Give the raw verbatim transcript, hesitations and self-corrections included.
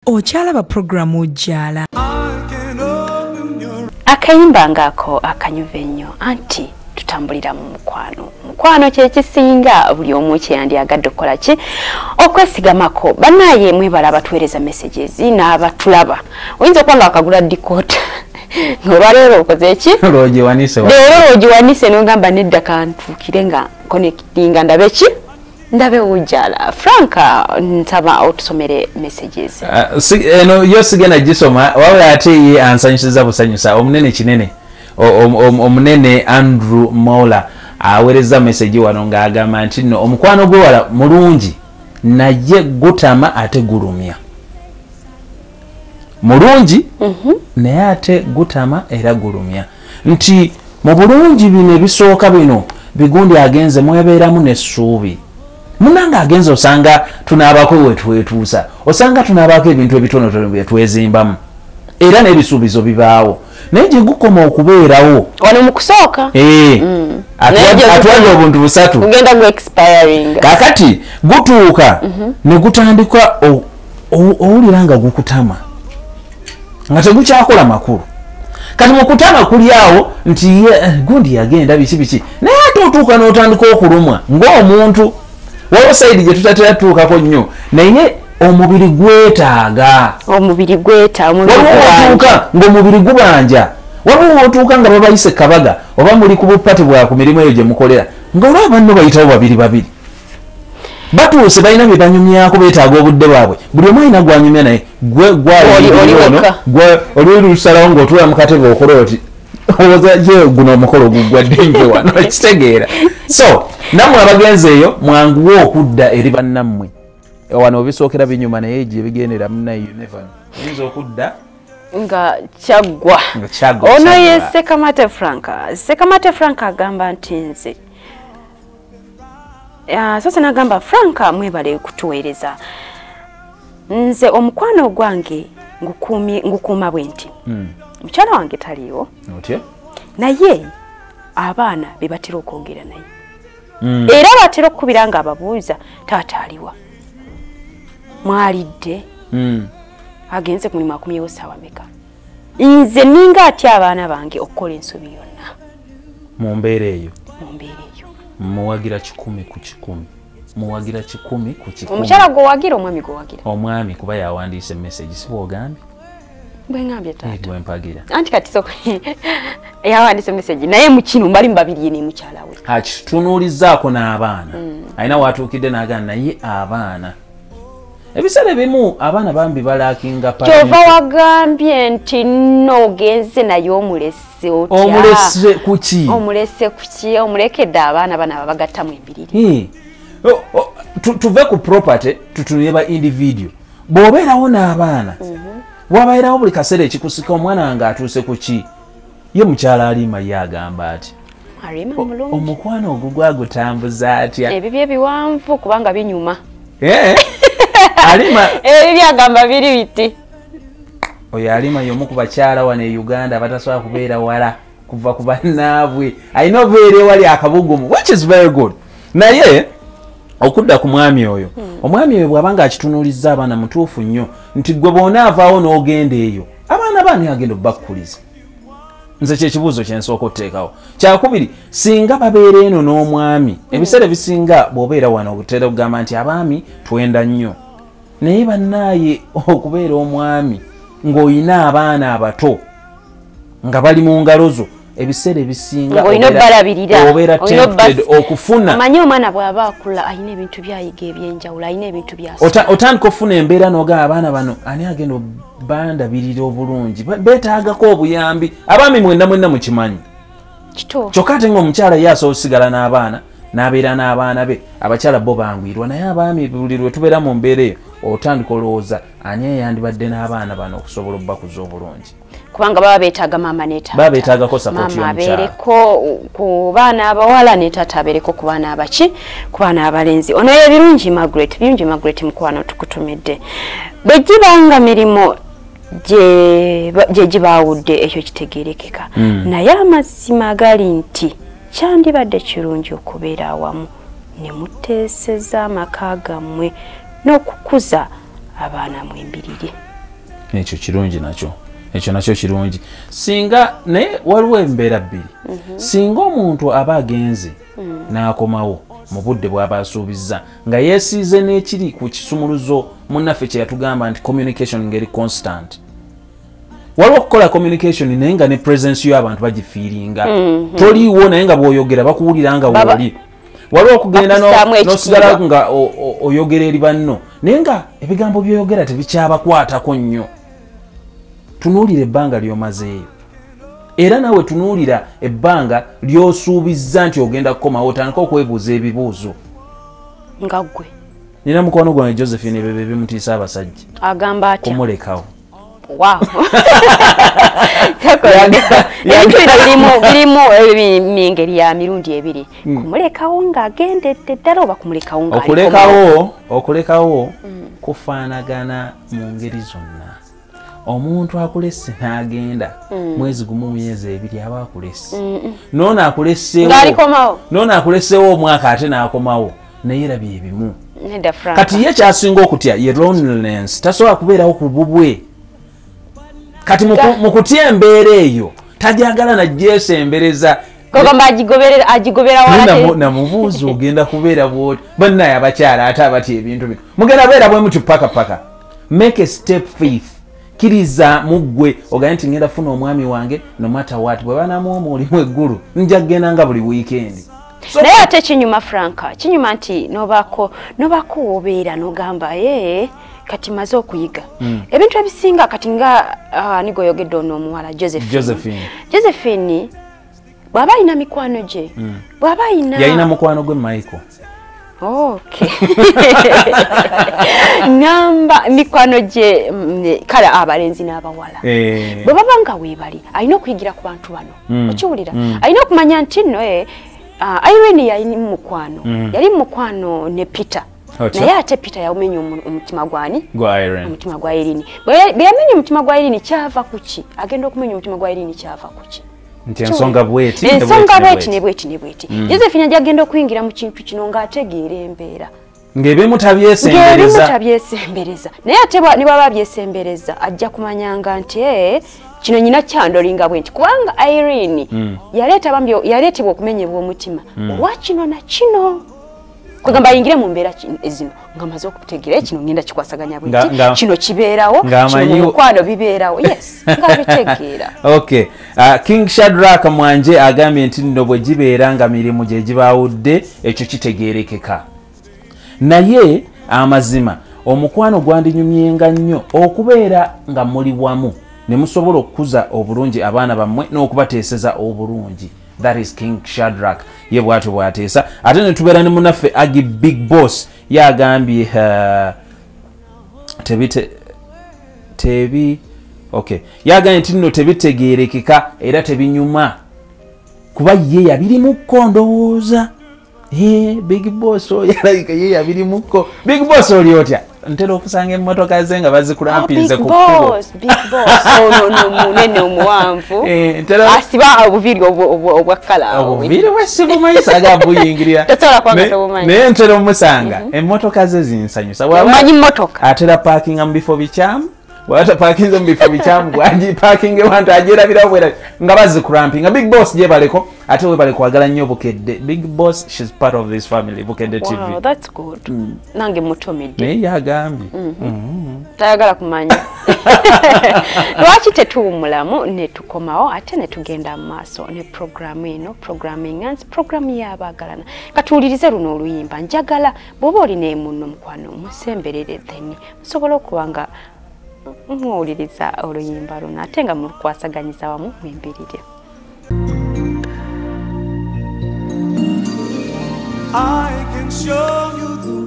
Okyalaba programu Wujjaala. Akayimba ngako akanyuve nnyo anti tutambulira mu mukwano. Mukwano kye kisinga buli omu kyeyandyagadde okukola ki okwesigamako. Bannaye mwebala abatuweereza messages n'abatulaba. Oyinza okuba nga akagula dikoota ng'olwaleero okoze ki? Loogiwanise wa. Leero loogiwanise n'ogamba nedda kantuukire nga connectinga ndabe ki? Ndabe Wujjaala. Franka nsaba otusomere messages. Uh, si, eno yo sigena gisoma wabula ate ye ansanyusiza busanyusa omunene kinene omunene Andrew Mola awereza message wano ng'agamba nti no omukwano gwe wala mulungi naye gutama ate gulumya. Mulungi Mhm. naye ate gutama era gulumya. Nti mu bulungi bino ebisooka bino bigundi agenze mwebeeramu n'essuubi. Munanga agenze osanga tunaabako wetwetuusa. Osanga tunaabako ebintu ebitonotono bye twezimbamu. Era n'ebisuubizo bibaawo. Naye gye gukoma okubeerawo. Wano mu kusooka. Eh. Mm. Atwala obuntu busatu. Kugenda gu expiring. Kakati gutuuka mm -hmm. ne gutandika owulira nga gukutama. Nga tegukyakola makulu. Kati mu kutama kuli awo nti gundi yagenda biki biki. Naye ate otuuka n'otandika okulumwa ng'omuntu. Waliwo sayidi gye tutatera tuukako nnyo naye omubiri gwetaaga. Omubiri gweta omubiri gwetaaga ng'omubiri gubanja. Waliwo otuuka nga babayise kabaga oba muli ku bupati bwa ku mirimu eyo gye mukolera ng'olaba banno bayitawo babiri babiri. Batuuse balina bye banyumyako beetaaga obudde bwabwe. Buli omu alina gwanyumya naye gwe gwe oli lusalawo ng'otuula mu katebe okola oti oza ye guno omukolo gugwadde nje wano kitegeera. So namwe abagenzi eyo mwanguwe okudda eri bannammwe wano obisookera binyuma naye gye bigendera munnaye you never know. Oyinza okudda nga kyaggwa. Ono ye Sekamate Franka. Sekamate Franka agamba nti nze sasa nagamba Franka mwebale kutuweereza. Nze omukwano gwange ngukuuma bwe nti mukyala wange taliiwo naye abaana be batera okwogera naye mm. Era batera okukubira nga ababuuza taata aliwa mwalidde mm. Agenze ku mulimu akumyewo ssaawa meka. Nze ninga atya abaana bange okukola ensobi yonna mu mbeera eyo mu mbeera eyo muwagira kikumi ku kikumi muwagira kikumi ku kikumi. Omukyala gwowagira omwami gwowagira omwami kuba yawandiise message si bwogambye bwe ngambye taata bwe mpagira anti kati soko yawandiise message naye mu kino mbali mbabiri ne mukyala we akitunuulizaako n'abaana mm. Alina watuukidde n'agamba naye abaana ebiseera bimu abaana bambi balaakinga pa kyova wagambye nti noogenze naye omulese otya omulese kuki omulese kuki omulekedde abaana bana babagattamu embiriri. Oh, oh, tu, tuve ku property tutunye ba individual bw'obeerawo n'abaana mm -hmm. Wabaerawo buli kaseera ekikusika omwana nga atuuse ku ki ye mukyala Alima ye agamba ati Alima mulungi omukwano ogwo gwagutambuza atya ebyo byebiwanvu kubanga binyuma eh Alima ebyo byagamba biri biti oyo Alima y'omu ku bakyala wano e Uganda batasobola kubeera wala kuva ku bannaabwe alina obeera ewali akabugumu which is very good naye okudda ku mwami oyo hmm. Omwami oyo bw'abanga akitunuulizza abaana mutuufu nnyo nti gwe boona avaawo n'ogenda eyo abaana baani agenda obakkuliza. Nze kye kibuuzo kye nsooka okuteekawo. Kyakubiri singa babeera eno n'omwami hmm. Ebiseera bisinga bw'obeera wano obutera okugamba nti abaami twenda nnyo naye bannaaye okubeera omwami ng'olina abaana abato nga bali mu ngalo zo ebiseera ebisinga obeera tempted okufuna amanyi omwana bw'aba akula alina ebintu byayiga ebyenjawulo alina ebintu bya otandika okufuna embeera n'oga abaana bano ani agenda bandabirira obulungi beetaagako obuyambi abaami mwenda mwenna mukimanyi kyokka ate ng'omukyala ye asobola osigala n'abaana n'abeera n'abaana be abakyala bo bangwirwa naye abaami buli lwe tubeera mu mbeera eyo otandika olowooza ani eyandibadde n'abaana bano okusobola obbakuza obulungi kubanga baba beetaaga maama ne taata baba beetaagako support y'omukyala maama abeereko ku baana abawala ne taata abeereko ku baana abaki ku baana abalenzi. Ono ye birungi Margaret birungi Margaret mukwano tukutumidde bwe gibanga mirimu gye gibaawudde ekyo kitegeerekeka mm. Naye amazima gali nti kyandibadde kirungi okubeera awamu ne muteeseza amaka gammwe n'okukuza abaana mwembirire. ekyo kirungi nakyo ekyo nakyo kirungi singa naye waliwo embeera bbiri singa omuntu aba agenze n'akomawo mu budde bw'aba asuubizza nga yeesiize n'ekiri ku kisumuluzo munnaffe kye yatugamba nti communication ngeri constant waliwo okukola communication naye nga ne presence y'abantu bagifiiringa toliiwo naye nga bw'oyogera bakuwulira nga wooli waliwo okugenda n'osigala nga oyogera eri banno naye nga ebigambo by'oyogera tebikyabakwatako nnyo tunuulira ebbanga ly'omazeeyo era nawe tunuulira ebbanga ly'osuubizza nti ogenda kukomawo otandika okwebuuza ebibuuzo nga ggwe nina mukwano gwange Josephine bebe bimutiisa abasajja agamba atya kumulekawo wow birimu mingeri ya mirundi ebiri kumulekawo ng'agendedde ddala oba kumulekawo nga okulekawo okulekawo kufaanagana mu ngeri zonna omuntu akulesse n'agenda mwezi gumu myezi ebiri aba akulesse noono akulesseewo noono akulesseewo omwaka ate n'akomawo naye era bye bimu kati ye kyasinga okutya ye loneliness tasobola kubeerawo ku bubwe kati mu kutya embeera eyo tajagala nagyesembereza namubuuza ogenda kubeera bwoti bannaye abakyala ate abatya ebintu bino mugenda beera bwe muti paka paka make a step faith kiriza muggwe ogaye nti ngenda funa omwami wange no matter what bwe banamuoma olimu eggulu nja kgenda nga buli weekend naye ate kinyuma Franka kinyuma nti nobako nobako obeera nogamba ye kati maze okuyiga ebintu ebisinga kati nga nigo yogedde ono omuwala Josephine Josephine Josephine bw'aba alina mikwano gye bw'aba alina yalina mukwano gwe Michael okay namba mikwano gye kale abalenzi n'abawala bwe baba nga weebali alina okuyigira ku bantu bano okiwulira alina okumanya nti nno Irene yali mukwano yali mukwano ne Peter naye ate Peter yawumenya omutima gwani omutima gwa Irene bwe yamenya omutima gwa Irene kyava kuki agenda okumenya omutima gwa Irene kyava kuki nti ensonga bweti ensonga bweti ne bweti ne bweti Josephine ajja agenda okuyingira mu kintu kino ng'ategeera embeera ng'ebimu tabyesembereza ng'ebimu tabyesembereza naye ate ne bw'aba byesembereza ajja kumanyanga nti kino nyina kyandolinga bwenti kubanga Irene yaleeta bambyo yaleetebwa okumenyebwa omutima olwa kino na kino kugamba yingire mu mbeera ezino ngamaze okutegeera kino ngenda kikwasaganya bwenti kino kibeerawo kino mukwano bibeerawo yes nga bitegeera okay uh, King Shadrack Mwanje agambye nti nno bwe gibeera nga mirimu gye gibaawudde ekyo kitegeerekeka naye amazima omukwano gwandinyumyenga nnyo okubeera nga muli wamu ne musobola okukuza obulungi abaana bammwe n'okubateeseza obulungi that is King Shadrack ye bwatyo bwateesa ate ne tubeera ne munaffe Agi Big Boss yagambye uh, tebite tebi okay yagambye nti nno tebitegeerekeka era tebinyuma kuba ye yabiri mukko ndowooza he Big Boss yalabika ye yabiri mukko Big Boss oli otya ntera okusanga emmotoka ze nga bazikulampinze ku kkubo Big Boss ono no munene omuwanvu asiba obuviri obwa kala obuviri bwesibumanyi saga buyingirira naye ntera omusanga emmotoka ze zinsanyusa wamanyi mmotoka atera parkinga mu bifo bikyamu wata parkinga mu bifo bikyamu gwaji parking ewantu ajerabirawo bwera nga bazikulampinga Big Boss gye baleko ate we bale kwagala nnyo Bukedde Big Boss she's part of this family Bukedde T V wow that's good mm. nange mutomedde naye yagambye mm -hmm. mm -hmm. tayagala kumanya lwaki tetuwumulamu ne tukomawo ate ne tugenda mu maaso ne programu eno programming and programu y'abaagalana katuwulirize luno oluyimba njagala bw'oba olina emunno mukwano musemberere then musobola okuba nga muwuliriza oluyimba luno ate nga mulukwasaganyiza wamu mwimbirire. I can show you the